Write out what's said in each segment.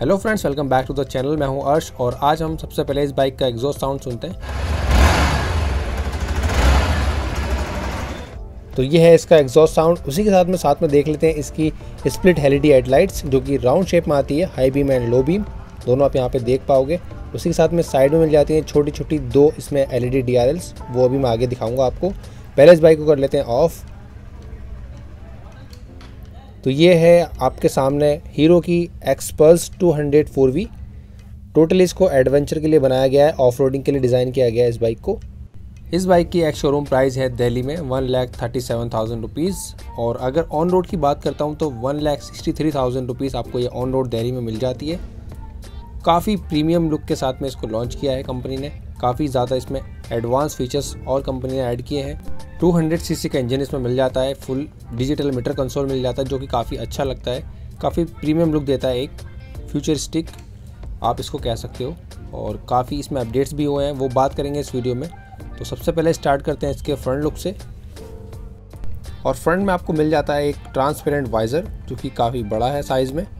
Hello friends, welcome back to the channel. मैं हूं अर्श और आज हम सबसे पहले इस बाइक का एग्जॉस्ट साउंड सुनते हैं। तो ये है इसका एग्जॉस्ट साउंड। उसी के साथ में देख लेते हैं इसकी स्प्लिट एलईडी हेडलाइट्स जो कि राउंड शेप में आती है। High beam and low beam दोनों आप यहाँ पे देख पाओगे। उसी के साथ में साइड में मिल जाती हैं छोटी छोटी दो इसमें एलईडी DRLs, वो अभी मैं आगे दिखाऊंगा आपको। पहले इस बाइक को कर लेते हैं ऑफ। तो ये है आपके सामने हीरो की एक्सपल्स 200 4V। टोटल इसको एडवेंचर के लिए बनाया गया है, ऑफ रोडिंग के लिए डिज़ाइन किया गया है इस बाइक को। इस बाइक की एक शोरूम प्राइस है दिल्ली में 1,37,000 रुपीज़, और अगर ऑन रोड की बात करता हूँ तो 1,63,000 रुपीज़ आपको ये ऑन रोड दिल्ली में मिल जाती है। काफ़ी प्रीमियम लुक के साथ में इसको लॉन्च किया है कंपनी ने। काफ़ी ज़्यादा इसमें एडवांस फीचर्स और कंपनी ने ऐड किए हैं। 200 सीसी का इंजन इसमें मिल जाता है। फुल डिजिटल मीटर कंसोल मिल जाता है जो कि काफ़ी अच्छा लगता है। काफ़ी प्रीमियम लुक देता है, एक फ्यूचरिस्टिक आप इसको कह सकते हो। और काफ़ी इसमें अपडेट्स भी हुए हैं, वो बात करेंगे इस वीडियो में। तो सबसे पहले स्टार्ट करते हैं इसके फ्रंट लुक से। और फ्रंट में आपको मिल जाता है एक ट्रांसपेरेंट वाइज़र जो कि काफ़ी बड़ा है साइज़ में।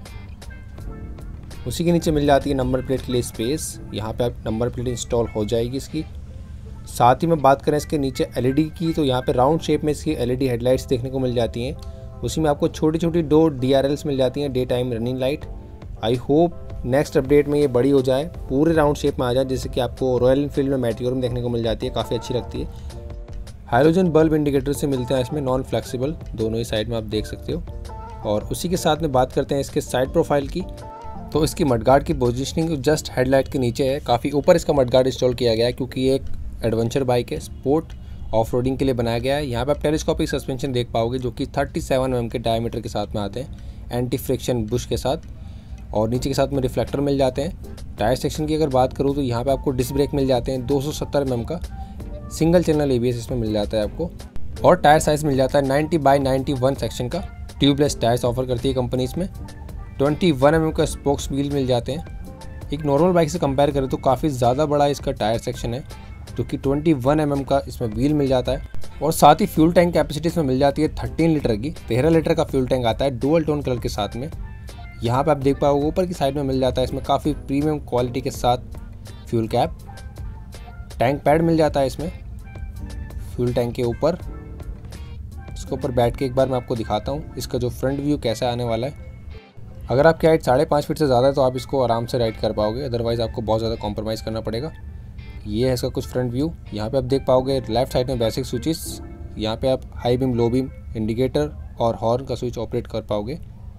उसी के नीचे मिल जाती है नंबर प्लेट के लिए स्पेस। यहाँ पे आप नंबर प्लेट इंस्टॉल हो जाएगी इसकी। साथ ही में बात करें इसके नीचे एलईडी की, तो यहाँ पे राउंड शेप में इसकी एलईडी हेडलाइट्स देखने को मिल जाती हैं। उसी में आपको छोटी छोटी दो DRLs मिल जाती हैं, daytime running light. I hope next update में ये बड़ी हो जाए, पूरे राउंड शेप में आ जाए, जैसे कि आपको रॉयल एनफील्ड में मेटियोर में देखने को मिल जाती है, काफ़ी अच्छी लगती है। हाइड्रोजन बल्ब इंडिकेटर से मिलते हैं इसमें, नॉन फ्लेक्सिबल, दोनों ही साइड में आप देख सकते हो। और उसी के साथ में बात करते हैं इसके साइड प्रोफाइल की। तो इसकी मडगार्ड की पोजीशनिंग जस्ट हेडलाइट के नीचे है। काफ़ी ऊपर इसका मडगार्ड इंस्टॉल किया गया है क्योंकि ये एक एडवेंचर बाइक है, स्पोर्ट ऑफ रोडिंग के लिए बनाया गया है। यहाँ पे आप टेलीस्कोपिक सस्पेंशन देख पाओगे जो कि 37 mm के डायमीटर के साथ में आते हैं, एंटी फ्रिक्शन बुश के साथ। और नीचे के साथ में रिफ्लेक्टर मिल जाते हैं। टायर सेक्शन की अगर बात करूँ तो यहाँ पे आपको डिस्क ब्रेक मिल जाते हैं 270 mm का। सिंगल चैनल ABS इसमें मिल जाता है आपको। और टायर साइज़ मिल जाता है 90/91 सेक्शन का। ट्यूबलेस टायर्स ऑफर करती है कंपनी इसमें। 21 mm का स्पोक्स व्हील मिल जाते हैं। एक नॉर्मल बाइक से कंपेयर करें तो काफ़ी ज़्यादा बड़ा इसका टायर सेक्शन है, जो कि 21 mm का इसमें व्हील मिल जाता है। और साथ ही फ्यूल टैंक कैपेसिटी इसमें मिल जाती है 13 लीटर की। 13 लीटर का फ्यूल टैंक आता है डुअल टोन कलर के साथ में। यहाँ पे आप देख पाओगे ऊपर की साइड में मिल जाता है इसमें काफ़ी प्रीमियम क्वालिटी के साथ फ्यूल कैप। टैंक पैड मिल जाता है इसमें फ्यूल टैंक के ऊपर। इसके ऊपर बैठ के एक बार मैं आपको दिखाता हूँ इसका जो फ्रंट व्यू कैसा आने वाला है। अगर आपकी हाइट 5.5 फीट से ज़्यादा है तो आप इसको आराम से राइड कर पाओगे, अदरवाइज़ आपको बहुत ज़्यादा कॉम्प्रोमाइज़ करना पड़ेगा। ये है इसका कुछ फ्रंट व्यू। यहाँ पे आप देख पाओगे लेफ्ट साइड में बेसिक स्विचेस। यहाँ पे आप high beam, low beam, indicator और हॉर्न का स्विच ऑपरेट कर पाओगे।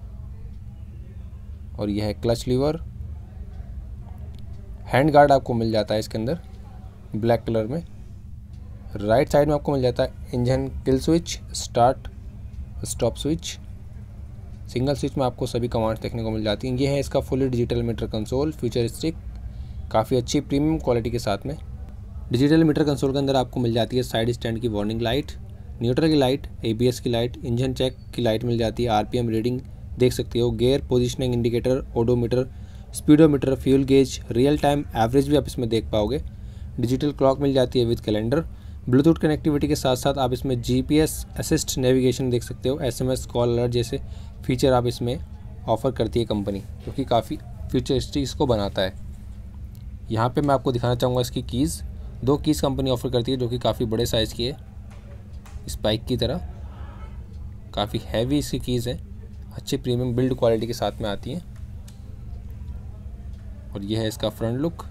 और यह है क्लच लीवर। हैंड गार्ड आपको मिल जाता है इसके अंदर ब्लैक कलर में। राइट साइड में आपको मिल जाता है engine kill switch, start stop switch. Single switch में आपको सभी कमांड्स देखने को मिल जाती हैं। ये है इसका fully digital meter console, futuristic, काफ़ी अच्छी प्रीमियम क्वालिटी के साथ में। डिजिटल मीटर कंसोल के अंदर आपको मिल जाती है साइड स्टैंड की वार्निंग लाइट, न्यूट्रल की लाइट, ABS की लाइट, इंजन चेक की लाइट मिल जाती है। RPM रीडिंग देख सकते हो, gear positioning indicator, odometer, speedometer, fuel gauge, real time average भी आप इसमें देख पाओगे। डिजिटल क्लॉक मिल जाती है विद कैलेंडर। ब्लूटूथ कनेक्टिविटी के साथ साथ आप इसमें GPS असिस्ट नेविगेशन देख सकते हो। SMS कॉल अलर्ट जैसे फीचर आप इसमें ऑफ़र करती है कंपनी, जो कि काफ़ी फ्यूचरिस्टिक इसको बनाता है। यहाँ पे मैं आपको दिखाना चाहूँगा इसकी कीज़। 2 कीज़ कंपनी ऑफ़र करती है जो कि काफ़ी बड़े साइज़ की है, इस बाइक की तरह। काफ़ी हैवी इसकी कीज़ है, अच्छी प्रीमियम बिल्ड क्वालिटी के साथ में आती हैं। और यह है इसका फ्रंट लुक।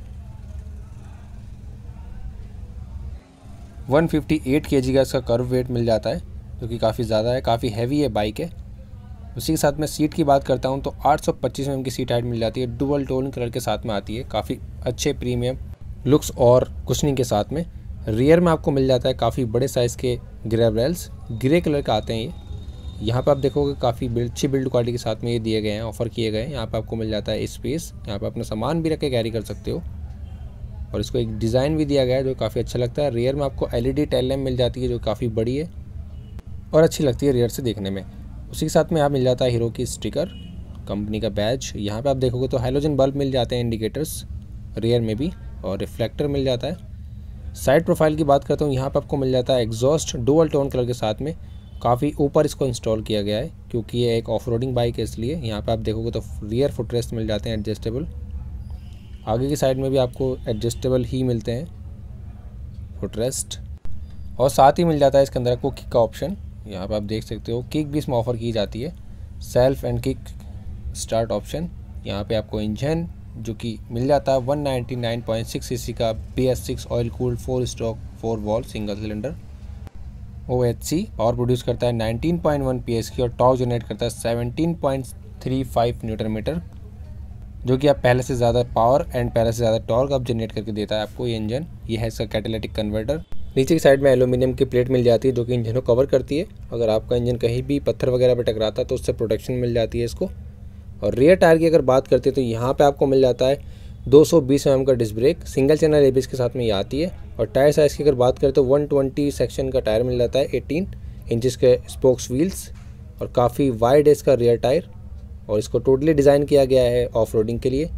158 kg का इसका कर्व वेट मिल जाता है, जो कि काफ़ी ज़्यादा है, काफ़ी हैवी है बाइक है। उसी के साथ में सीट की बात करता हूँ तो 825 mm की सीट हाइट मिल जाती है, डुअल टोन कलर के साथ में आती है, काफ़ी अच्छे प्रीमियम लुक्स और कुशनिंग के साथ में। रियर में आपको मिल जाता है काफ़ी बड़े साइज़ के ग्रैब रेल्स, ग्रे कलर का आते हैं ये। यहाँ पे आप देखोगे काफ़ी अच्छी बिल्ड क्वालिटी के साथ में ये दिए गए हैं, ऑफ़र किए गए हैं। यहाँ पे आपको मिल जाता है स्पेस, यहाँ पे अपना सामान भी रख के कैरी कर सकते हो। और इसको एक डिज़ाइन भी दिया गया है जो काफ़ी अच्छा लगता है। रियर में आपको LED टेल लैम्प मिल जाती है जो काफ़ी बड़ी है और अच्छी लगती है रियर से देखने में। उसी के साथ में यहाँ मिल जाता है हीरो की स्टिकर, कंपनी का बैज। यहाँ पे आप देखोगे तो हैलोजन बल्ब मिल जाते हैं, इंडिकेटर्स रियर में भी, और रिफ्लेक्टर मिल जाता है। साइड प्रोफाइल की बात करता हूँ, यहाँ पे आपको मिल जाता है एग्जॉस्ट डुअल टोन कलर के साथ में। काफ़ी ऊपर इसको इंस्टॉल किया गया है क्योंकि ये एक ऑफ रोडिंग बाइक है, इसलिए यहाँ पे आप देखोगे तो रियर फुटरेस्ट मिल जाते हैं एडजस्टेबल। आगे की साइड में भी आपको एडजस्टेबल ही मिलते हैं फुटरेस्ट, और साथ ही मिल जाता है इसके अंदर आपको किक का ऑप्शन। यहाँ पे आप देख सकते हो किक भी इसमें ऑफ़र की जाती है, self and kick start option. यहाँ पे आपको इंजन जो कि मिल जाता है 199.6 सीसी का BS6 oil cooled 4 stroke 4 valve single cylinder. OHC power produce करता है 19.1 PS की और टॉर्क जनरेट करता है 17.35 न्यूटन मीटर, जो कि आप पहले से ज़्यादा पावर एंड पहले से ज़्यादा टॉर्क अब जनरेट करके देता है आपको ये इंजन। ये है इसका कैटालिटिक कन्वर्टर। नीचे की साइड में एल्यूमिनियम की प्लेट मिल जाती है जो कि इंजन को कवर करती है। अगर आपका इंजन कहीं भी पत्थर वगैरह पर टकराता है तो उससे प्रोटेक्शन मिल जाती है इसको। और रियर टायर की अगर बात करते हैं तो यहाँ पे आपको मिल जाता है 220 mm का disc brake, single channel ABS के साथ में ये आती है। और टायर साइज़ की अगर बात करें तो 120 सेक्शन का टायर मिल जाता है, 18 इंचज़ के स्पोक्स व्हील्स, और काफ़ी वाइड है इसका रियर टायर। और इसको टोटली डिज़ाइन किया गया है ऑफ रोडिंग के लिए।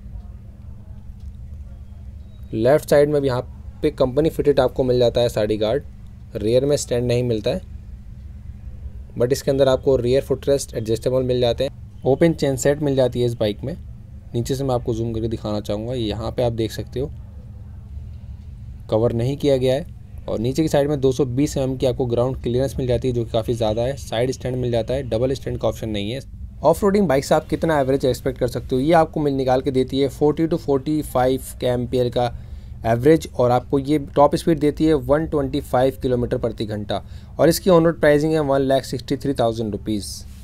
लेफ़्ट साइड में भी यहाँ पे कंपनी फिटेड आपको मिल जाता है साइड गार्ड। रियर में स्टैंड नहीं मिलता है, बट इसके अंदर आपको रियर फुटरेस्ट एडजस्टेबल मिल जाते हैं। ओपन चेन सेट मिल जाती है इस बाइक में। नीचे से मैं आपको जूम करके दिखाना चाहूँगा, यहाँ पे आप देख सकते हो कवर नहीं किया गया है। और नीचे की साइड में 220 mm की आपको ग्राउंड क्लियरेंस मिल जाती है जो कि काफ़ी ज़्यादा है। साइड स्टैंड मिल जाता है, डबल स्टैंड का ऑप्शन नहीं है। ऑफ रोडिंग बाइक से आप कितना एवरेज एक्सपेक्ट कर सकते हो, ये आपको मिल निकाल के देती है 40 to 45 kmph का एवरेज, और आपको ये टॉप स्पीड देती है 125 किलोमीटर प्रति घंटा। और इसकी ऑन रोड प्राइसिंग है 1,63,000 रुपीज़।